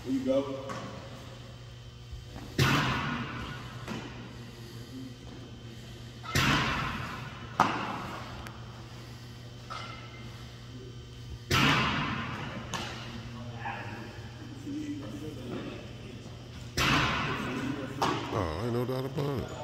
Here you go. Oh, ain't no doubt about it.